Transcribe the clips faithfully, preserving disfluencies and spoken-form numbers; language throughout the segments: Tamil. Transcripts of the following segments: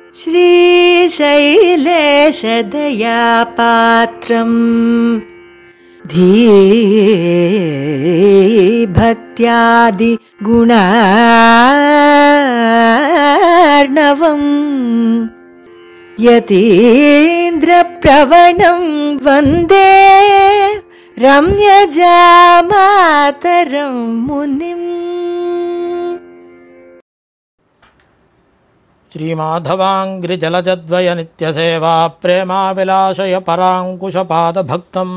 श्रीशैलेशदयापात्रं धीभक्त्यादिगुणार्णवम् यतीन्द्रप्रवणं वन्दे रम्यजामातरं मुनिम्। श्रीमाधवाङ्घ्रिजलजद्वय नित्यसेवा प्रेमाविलासय पराङ्कुशपादभक्तं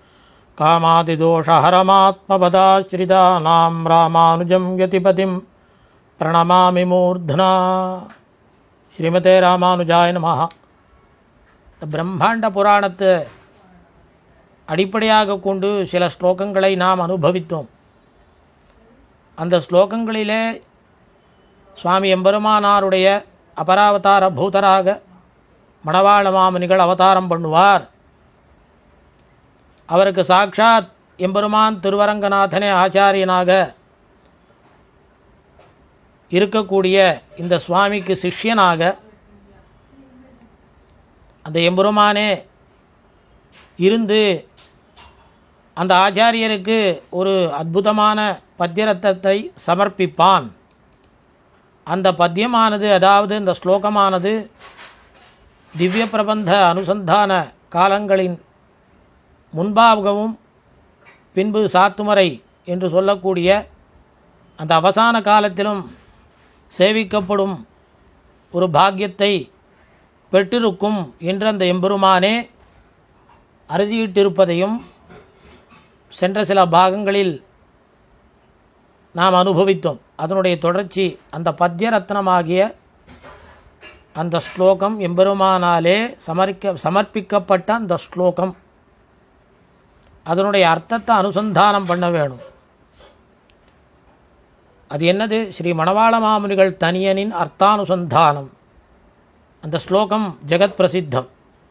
कामादिदोषहरमात्मपदाश्रितानां रामानुजं यतिपतिं प्रणमामि मूर्ध्ना. ஸ்ரீமதே ராமானுஜாய நமஹ. பிரம்மாண்ட புராணத்தை அடிப்படையாக கொண்டு சில ஸ்லோகங்களை நாம் அனுபவித்தோம். அந்த ஸ்லோகங்களிலே சுவாமி எம்பெருமானாருடைய அபராவதார பூதராக மணவாள மாமுனிகள் அவதாரம் பண்ணுவார். அவருக்கு சாட்சாத் எம்பெருமான் திருவரங்கநாதனே ஆச்சாரியனாக இருக்கக்கூடிய இந்த சுவாமிக்கு சிஷ்யனாக அந்த எம்பெருமானே இருந்து அந்த ஆச்சாரியருக்கு ஒரு அற்புதமான பத்யரத்தத்தை சமர்ப்பிப்பான். அந்த பத்தியமானது, அதாவது இந்த ஸ்லோகமானது திவ்ய பிரபந்த அனுசந்தான காலங்களின் முன்பாகவும் பின்பு சாத்துமறை என்று சொல்லக்கூடிய அந்த அவசான காலத்திலும் சேவிக்கப்படும் ஒரு பாக்கியத்தை பெற்றிருக்கும் என்று அந்த எம்பெருமானே அறுதியிட்டிருப்பதையும் சென்ற சில பாகங்களில் நாம் அனுபவித்தோம். அதனுடைய தொடர்ச்சி அந்த பத்யரத்னமாகிய அந்த ஸ்லோகம், எம்பெருமானாலே சமர்க்க சமர்ப்பிக்கப்பட்ட அந்த ஸ்லோகம், அதனுடைய அர்த்தத்தை அனுசந்தானம் பண்ண வேணும். அது என்னது? ஸ்ரீ மணவாள மாமுனிகள் தனியனின் அர்த்தானுசந்தானம். அந்த ஸ்லோகம் ஜெகத் பிரசித்தம்.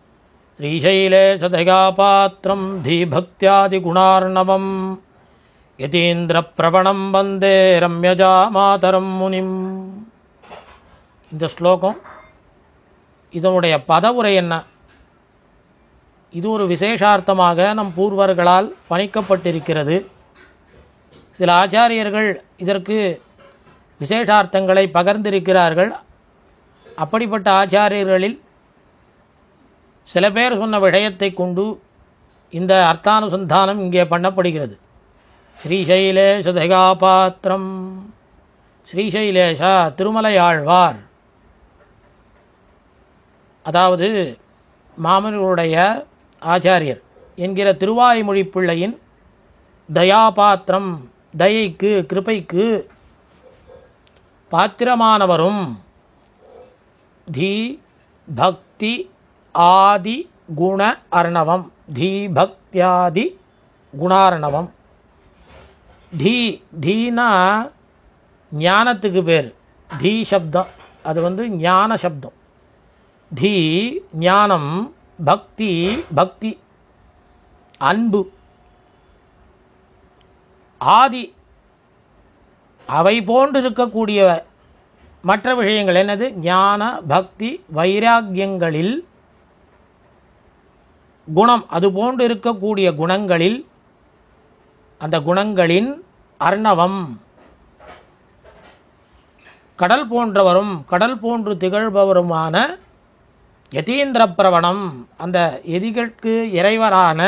ஸ்ரீசைலேஷதயாபாத்திரம் தீபக்தியாதி குணார்ணவம் யதீந்திர பிரவணம் வந்தே ரம்யஜா மாதரம் முனிம். இந்த ஸ்லோகம், இதனுடைய பதவுரை என்ன? இது ஒரு விசேஷார்த்தமாக நம் பூர்வர்களால் பணிக்கப்பட்டிருக்கிறது. சில ஆச்சாரியர்கள் இதற்கு விசேஷார்த்தங்களை பகர்ந்திருக்கிறார்கள். அப்படிப்பட்ட ஆச்சாரியர்களில் சில பேர் சொன்ன விஷயத்தை கொண்டு இந்த அர்த்தானுசந்தானம் இங்கே பண்ணப்படுகிறது. ஸ்ரீசைலேஷதயாபாத்திரம், ஸ்ரீசைலேஷா திருமலையாழ்வார், அதாவது மாமனிகளுடைய ஆச்சாரியர் என்கிற திருவாய்மொழி பிள்ளையின் தயாபாத்திரம், தயைக்கு கிருபைக்கு பாத்திரமானவரும், தீ பக்தி ஆதி குண அர்ணவம், தீ பக்தியாதி குணார்ணவம். தீ தீனா ஞானத்துக்கு பேர். தீ சப்தம் அது வந்து ஞான சப்தம். தீ ஞானம், பக்தி பக்தி அன்பு, ஆதி அவை போன்று இருக்கக்கூடிய மற்ற விஷயங்கள் என்னது? ஞான பக்தி வைராக்கியங்களில் குணம், அது போன்று இருக்கக்கூடிய குணங்களில், அந்த குணங்களின் அர்ணவம், கடல் போன்றவரும் கடல் போன்று திகழ்பவருமான யதீந்திர பிரவணம், அந்த எதிகளுக்கு இறைவரான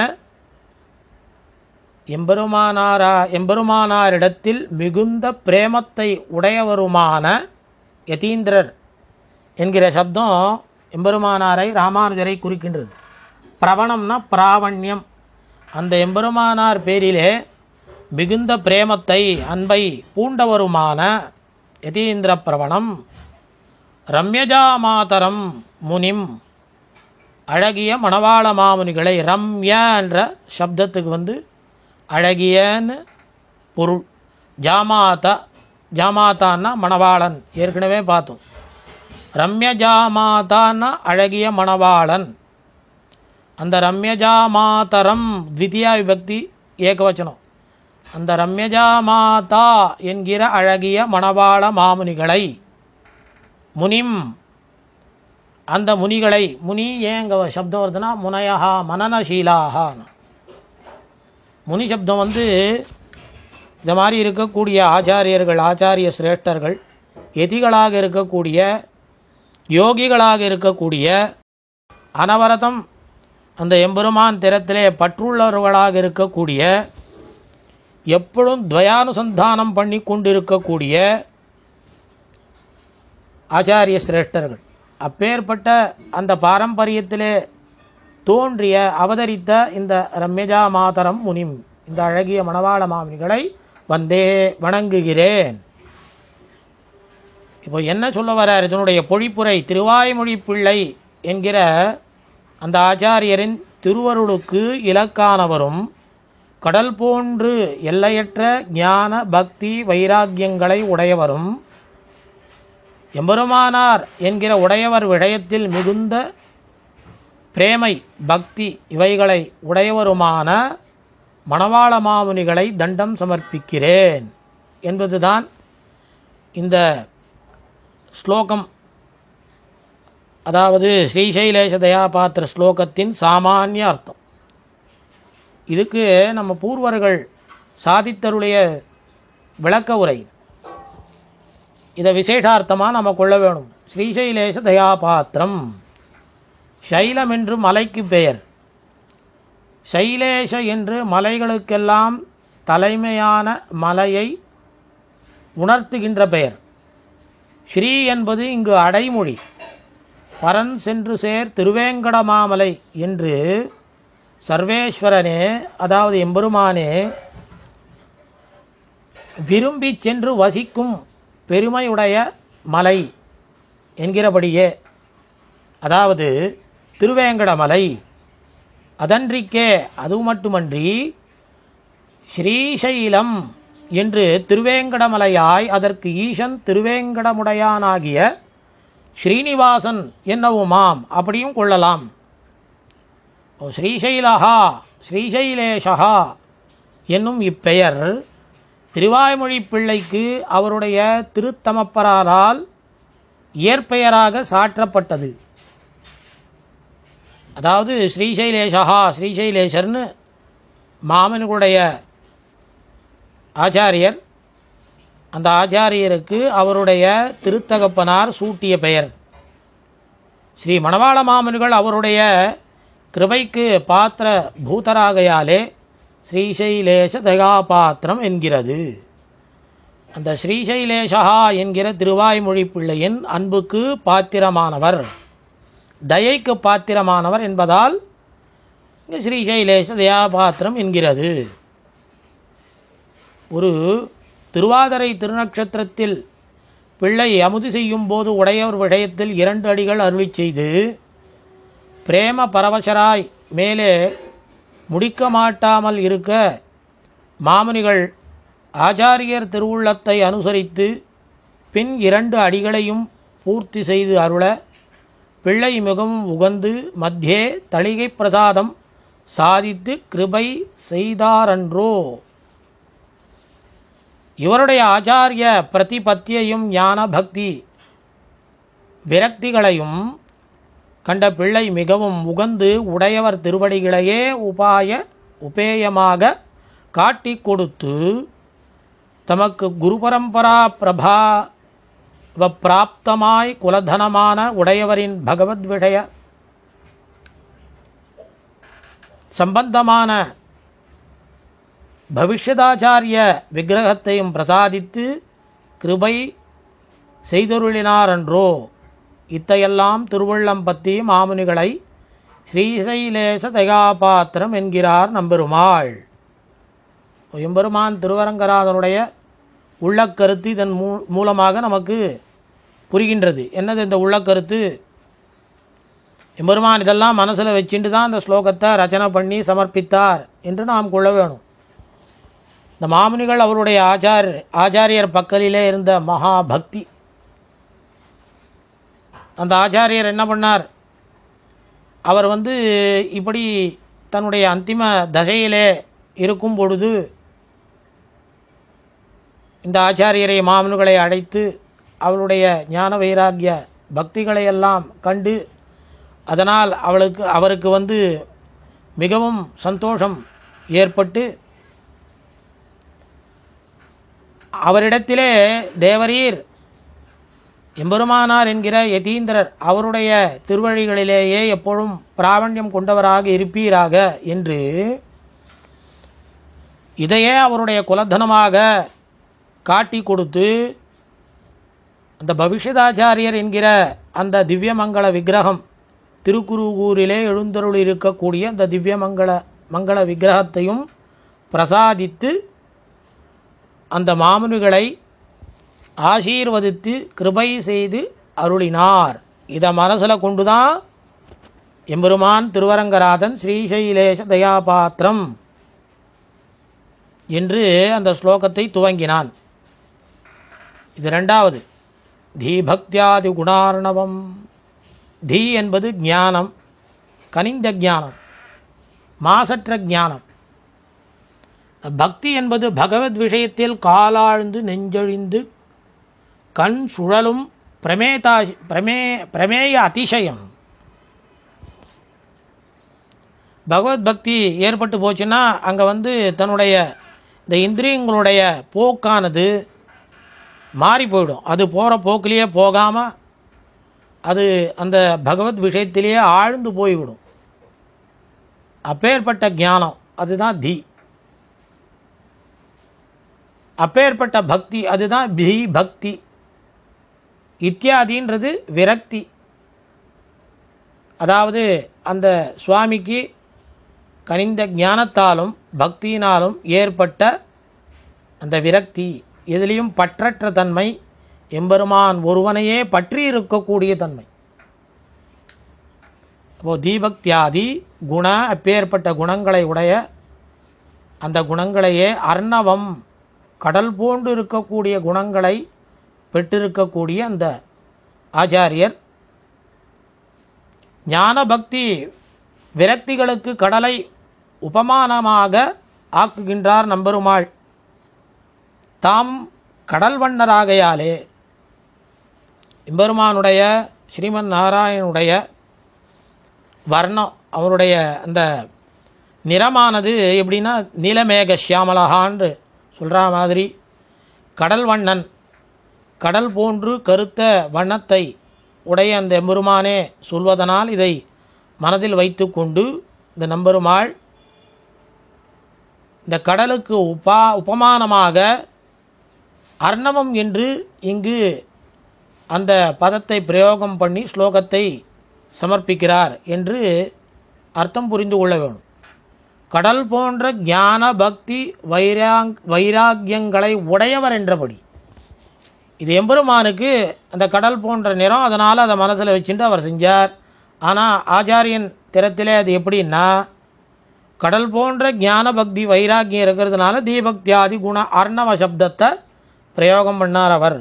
எம்பெருமானாரா எம்பெருமானாரிடத்தில் மிகுந்த பிரேமத்தை உடையவருமான யதீந்திரர் என்கிற சப்தம் எம்பெருமானாரை ராமானுஜரை குறிக்கின்றது. பிரவணம்னா பிராவண்யம். அந்த எம்பெருமானார் பேரிலே மிகுந்த பிரேமத்தை, அன்பை பூண்டவருமான யதீந்திர பிரவணம் ரம்யஜா மாதரம் முனிம், அழகிய மணவாள மாமுனிகளை, ரம்ய என்ற சப்தத்துக்கு வந்து அழகியன்னு பொருள். ஜாமாதா, ஜாமாதான்னா மணவாளன், ஏற்கனவே பார்த்தோம். ரம்யஜாமாதான்னா அழகிய மணவாளன். அந்த ரம்யஜாமாதரம் த்விதியா விபக்தி ஏகவச்சனம். அந்த ரம்யஜாமாதா என்கிற அழகிய மணவாள மாமுனிகளை, முனிம் அந்த முனிகளை, முனி ஏங்க சப்தம் வருதுன்னா முனையஹா மனநசீலாகா, முனி சப்தம் வந்து இந்த மாதிரி இருக்கக்கூடிய ஆச்சாரியர்கள், ஆச்சாரிய சிரேஷ்டர்கள், எதிகளாக இருக்கக்கூடிய யோகிகளாக இருக்கக்கூடிய அனவரதம் அந்த எம்பெருமான் திறத்திலே பற்றுள்ளவர்களாக இருக்கக்கூடிய எப்பொழுதும் துவயானுசந்தானம் பண்ணி கொண்டிருக்கக்கூடிய ஆச்சாரிய சிரேஷ்டர்கள். அப்பேற்பட்ட அந்த பாரம்பரியத்திலே தோன்றிய அவதரித்த இந்த ரம்யஜா மாதரம் முனிம், இந்த அழகிய மணவாள மாமுனிகளை வந்தே வணங்குகிறேன். இப்போ என்ன சொல்ல வரார் இதனுடைய பொழிப்புரை? திருவாய்மொழி பிள்ளை என்கிற அந்த ஆச்சாரியரின் திருவருளுக்கு இலக்கானவரும் கடல் போன்று எல்லையற்ற ஞான பக்தி வைராக்கியங்களை உடையவரும் எம்பெருமானார் என்கிற உடையவர் விடயத்தில் மிகுந்த பிரேமை பக்தி இவைகளை உடையவருமான மணவாள மாமுனிகளை தண்டம் சமர்ப்பிக்கிறேன் என்பதுதான் இந்த ஸ்லோகம், அதாவது ஸ்ரீசைலேஷ தயாபாத்திர ஸ்லோகத்தின் சாமானிய அர்த்தம். இதுக்கு நம்ம பூர்வர்கள் சாதித்தருடைய விளக்க உரை, இதை விசேஷார்த்தமாக நம்ம கொள்ள வேணும். ஸ்ரீசைலேஷ தயாபாத்திரம், சைலம் என்று மலைக்கு பெயர், சைலேஷ என்று மலைகளுக்கெல்லாம் தலைமையான மலையை உணர்த்துகின்ற பெயர். ஸ்ரீ என்பது இங்கு அடைமொழி. பரன் சென்று சேர் திருவேங்கடமாமலை என்று சர்வேஸ்வரனே, அதாவது எம்பெருமானே விரும்பி சென்று வசிக்கும் பெருமையுடைய மலை என்கிறபடியே, அதாவது திருவேங்கடமலை. அதன்றிக்கே அது மட்டுமன்றி ஸ்ரீசைலம் என்று திருவேங்கடமலையாய் அதற்கு ஈசன் திருவேங்கடமுடையானாகிய ஸ்ரீனிவாசன் என்னவுமாம், அப்படியும் கொள்ளலாம். ஸ்ரீசைலஹா ஸ்ரீசைலேஷா என்னும் இப்பெயர் திருவாய்மொழி பிள்ளைக்கு அவருடைய திருத்தமப்பரால் இயற்பெயராக சாற்றப்பட்டது. அதாவது ஸ்ரீசைலேஷா ஸ்ரீசைலேஷர்னு மாமனுடைய ஆச்சாரியர், அந்த ஆச்சாரியருக்கு அவருடைய திருத்தகப்பனார் சூட்டிய பெயர். ஸ்ரீ மணவாள மாமுனிகள் அவருடைய கிருபைக்கு பாத்திர பூதராகையாலே ஸ்ரீசைலேஷ தயாபாத்திரம் என்கிறது. அந்த ஸ்ரீசைலேஷா என்கிற திருவாய்மொழி பிள்ளையின் அன்புக்கு பாத்திரமானவர், தயைக்கு பாத்திரமானவர் என்பதால் இங்கே ஸ்ரீசைலேஷ தயாபாத்திரம் என்கிறது. ஒரு திருவாதிரை திருநட்சத்திரத்தில் பிள்ளை அமுது செய்யும் போது உடையவர் விடயத்தில் இரண்டு அடிகள் அருளி செய்து பிரேம பரவசராய் மேலே முடிக்க மாட்டாமல் இருக்க மாமுனிகள் ஆச்சாரியர் திருவுள்ளத்தை அனுசரித்து பின் இரண்டு அடிகளையும் பூர்த்தி செய்து அருள பிள்ளை மிகவும் உகந்து மத்தியே தளிகை பிரசாதம் சாதித்து கிருபை செய்தாரன்றோ. இவருடைய ஆச்சாரிய பிரதிபத்தியையும் ஞான பக்தி விரக்திகளையும் கண்ட பிள்ளை மிகவும் உகந்து உடையவர் திருவடிகளையே உபாய உபேயமாக காட்டி கொடுத்து தமக்கு குரு பரம்பரா பிரபா பிராப்தமாய் குலதனமான உடையவரின் பகவத் விஷய சம்பந்தமான பவிஷ்யதாச்சாரிய விக்கிரகத்தையும் பிரசாதித்து கிருபை செய்தருளினாரன்றோ. இத்தையெல்லாம் திருவள்ளம் பற்றி மாமுனிகளை ஸ்ரீசைலேஷ தயாபாத்திரம் என்கிறார் நம்பெருமாள். எம்பெருமான் திருவரங்கராதனுடைய உள்ளக்கருத்து இதன் மூ மூலமாக நமக்கு புரிகின்றது. என்னது இந்த உள்ளக்கருத்து? எம்பெருமான் இதெல்லாம் மனசில் வச்சுட்டு தான் அந்த ஸ்லோகத்தை ரச்சனை பண்ணி சமர்ப்பித்தார் என்று நாம் கொள்ள வேணும். இந்த மாமுனிகள் அவருடைய ஆச்சார் ஆச்சாரியர் பக்கலிலே இருந்த மகா பக்தி. அந்த ஆச்சாரியர் என்ன பண்ணார்? அவர் வந்து இப்படி தன்னுடைய அந்திம தசையிலே இருக்கும் பொழுது இந்த ஆச்சாரியரை மாமுனிகளை அழைத்து அவருடைய ஞான வைராக்கிய பக்திகளையெல்லாம் கண்டு அதனால் அவளுக்கு அவருக்கு வந்து மிகவும் சந்தோஷம் ஏற்பட்டு அவரிடத்திலே தேவரீர் எம்பெருமானார் என்கிற யதீந்திரர் அவருடைய திருவழிகளிலேயே எப்பொழுதும் பிராவண்யம் கொண்டவராக இருப்பீராக என்று இதையே அவருடைய குலதனமாக காட்டி கொடுத்து அந்த பவிஷ்யதாச்சாரியர் என்கிற அந்த திவ்யமங்கள விக்கிரகம் திருக்குருகூரிலே எழுந்தருள் இருக்கக்கூடிய அந்த திவ்யமங்கள மங்கள விக்கிரகத்தையும் பிரசாதித்து அந்த மாமுனிகளை ஆசீர்வதித்து கிருபை செய்து அருளினார். இதை மனசில் கொண்டு தான் எம்பெருமான் திருவரங்கராதன் ஸ்ரீசைலேஷ தயாபாத்திரம் என்று அந்த ஸ்லோகத்தை துவங்கினான். இது ரெண்டாவது. தீபக்தியாதி குணார்ணவம். தீ என்பது ஞானம், கனிந்த ஞானம், மாசற்ற ஞானம். பக்தி என்பது பகவத் விஷயத்தில் காலாழ்ந்து நெஞ்சழிந்து கண் சுழலும் பிரமேதா பிரமே பிரமேய அதிசயம். பகவத் பக்தி ஏற்பட்டு போச்சுன்னா அங்கே வந்து தன்னுடைய இந்த இந்திரியங்களுடைய போக்கானது மாறி போயிடும். அது போகிற போக்கிலேயே போகாமல் அது அந்த பகவத் விஷயத்திலேயே ஆழ்ந்து போய்விடும். அப்பேற்பட்ட ஞானம் அதுதான் தீ. அப்பேற்பட்ட பக்தி அதுதான் பீ பக்தி. இத்தியாதின்றது விரக்தி. அதாவது அந்த சுவாமிக்கு கனிந்த ஞானத்தாலும் பக்தியினாலும் ஏற்பட்ட அந்த விரக்தி, எதிலையும் பற்றற்ற தன்மை, எம்பெருமான் ஒருவனையே பற்றி இருக்கக்கூடிய தன்மை. அப்போது தீபக்தியாதி குண அப்பேற்பட்ட குணங்களை உடைய அந்த குணங்களையே அர்ணவம் கடல் போன்று இருக்கக்கூடிய குணங்களை பெற்றிருக்கக்கூடிய அந்த ஆச்சாரியர் ஞான பக்தி விரக்திகளுக்கு கடலை உபமானமாக ஆக்குகின்றார் நம்பெருமாள். தாம் கடல் வண்ணராகையாலே எம்பெருமானுடைய ஸ்ரீமன் நாராயணனுடைய வர்ணம், அவருடைய அந்த நிறமானது எப்படின்னா நீலமேக சியாமலகான்னு சொல்கிற மாதிரி கடல் வண்ணன், கடல் போன்று கருத்த வண்ணத்தை உடைய அந்த எம்பெருமானே சொல்வதனால் இதை மனதில் வைத்து கொண்டு இந்த நம்பெருமாள் இந்த கடலுக்கு உபா உபமானமாக அர்ணவம் என்று இங்கு அந்த பதத்தை பிரயோகம் பண்ணி ஸ்லோகத்தை சமர்ப்பிக்கிறார் என்று அர்த்தம் புரிந்து கொள்ள வேணும். கடல் போன்ற ஞான பக்தி வைராங் வைராக்கியங்களை உடையவர் என்றபடி இது எம்பெருமானுக்கு அந்த கடல் போன்ற நிறம், அதனால் அதை மனசில் வச்சுட்டு அவர் செஞ்சார். ஆனால் ஆச்சாரியன் திறத்திலே அது எப்படின்னா கடல் போன்ற ஞான பக்தி வைராக்கியம் இருக்கிறதுனால தீபக்தியாதி குண அர்ணவ சப்தத்தை பிரயோகம் பண்ணார் அவர்.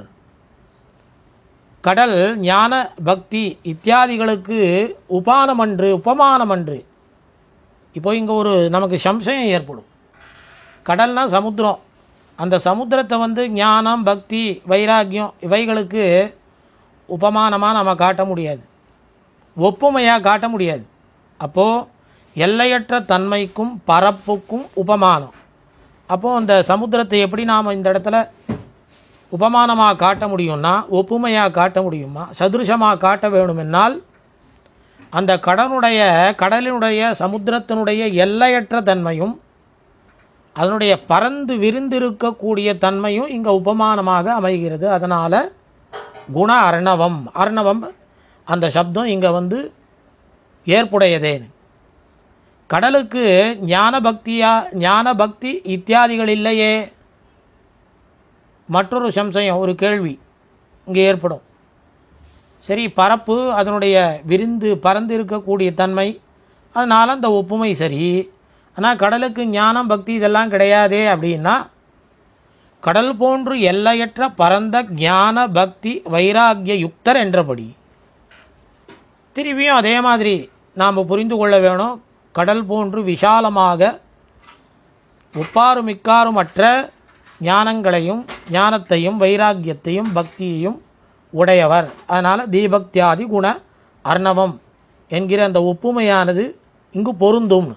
கடல் ஞான பக்தி இத்தியாதிகளுக்கு உபானமன்று உபமானமன்று. இப்போ இங்கே ஒரு நமக்கு சம்சயம் ஏற்படும். கடல்னா சமுத்திரம், அந்த சமுத்திரத்தை வந்து ஞானம் பக்தி வைராக்கியம் இவைகளுக்கு உபமானமாக நம்ம காட்ட முடியாது, ஒப்புமையாக காட்ட முடியாது. அப்போது எல்லையற்ற தன்மைக்கும் பரப்புக்கும் உபமானம். அப்போது அந்த சமுத்திரத்தை எப்படி நாம் இந்த இடத்துல உபமானமாக காட்ட முடியும்னா, ஒப்புமையாக காட்ட முடியுமா, சதுருஷமாக காட்ட வேணுமென்னால் அந்த கடனுடைய கடலினுடைய சமுத்திரத்தினுடைய எல்லையற்ற தன்மையும் அதனுடைய பறந்து விரிந்திருக்கக்கூடிய தன்மையும் இங்கே உபமானமாக அமைகிறது. அதனால் குண அர்ணவம் அர்ணவம் அந்த சப்தம் இங்கே வந்து ஏற்புடையதே. கடலுக்கு ஞான பக்தியா ஞான பக்தி இத்தியாதிகள் இல்லையே. மற்றொரு சம்சயம், ஒரு கேள்வி இங்கே ஏற்படும். சரி, பரப்பு அதனுடைய விரிந்து பறந்து இருக்கக்கூடிய தன்மை, அதனால் அந்த ஒப்புமை சரி. ஆனால் கடலுக்கு ஞானம் பக்தி இதெல்லாம் கிடையாதே அப்படின்னா, கடல் போன்று எல்லையற்ற பரந்த ஞான பக்தி வைராக்கிய யுக்தர் என்றபடி திரும்பியும் அதே மாதிரி நாம் புரிந்து கொள்ள வேணும். கடல் போன்று விசாலமாக ஒப்பாறு மிக்காறுமற்ற ஞானங்களையும் ஞானத்தையும் வைராக்கியத்தையும் பக்தியையும் உடையவர். அதனால் தீபக்தியாதி குண அர்ணவம் என்கிற அந்த ஒப்புமையானது இங்கு பொருந்தும்.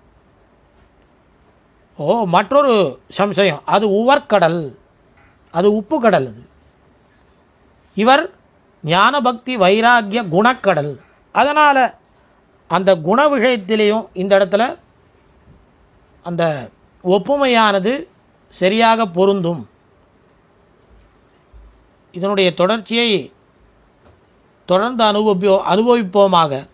ஓ, மற்றொரு சம்சயம், அது உவர்கடல், அது உப்பு கடல். அது இவர் ஞான பக்தி வைராக்கிய குணக்கடல். அதனால் அந்த குண விஷயத்திலேயும் இந்த இடத்துல அந்த ஒப்புமையானது சரியாக பொருந்தும். இதனுடைய தொடர்ச்சியை தொடர்ந்து அனுபவி அனுபவிப்போமாக.